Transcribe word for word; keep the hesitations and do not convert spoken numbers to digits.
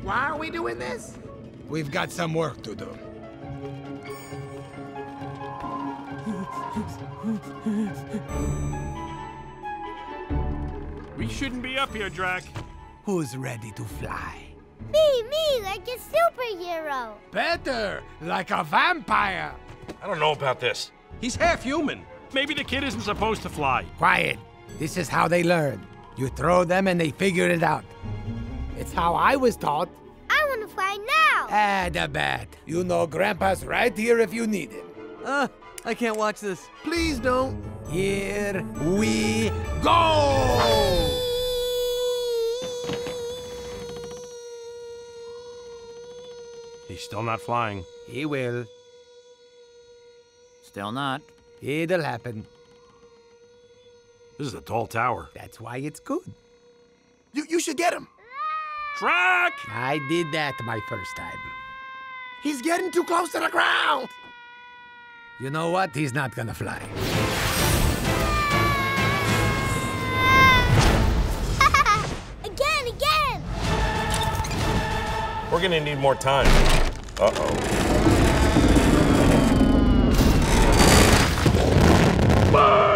Why are we doing this? We've got some work to do. We shouldn't be up here, Drac. Who's ready to fly? Me, me, like a superhero. Better, like a vampire. I don't know about this. He's half human. Maybe the kid isn't supposed to fly. Quiet. This is how they learn. You throw them and they figure it out. It's how I was taught. I want to fly now. Ah, the bat. You know Grandpa's right here if you need him. Uh, I can't watch this. Please don't. Here we go! He's still not flying. He will. Still not. It'll happen. This is a tall tower. That's why it's good. You, you should get him. Drac! I did that my first time. He's getting too close to the ground. You know what? He's not gonna fly. Again, again. We're gonna need more time. Uh-oh.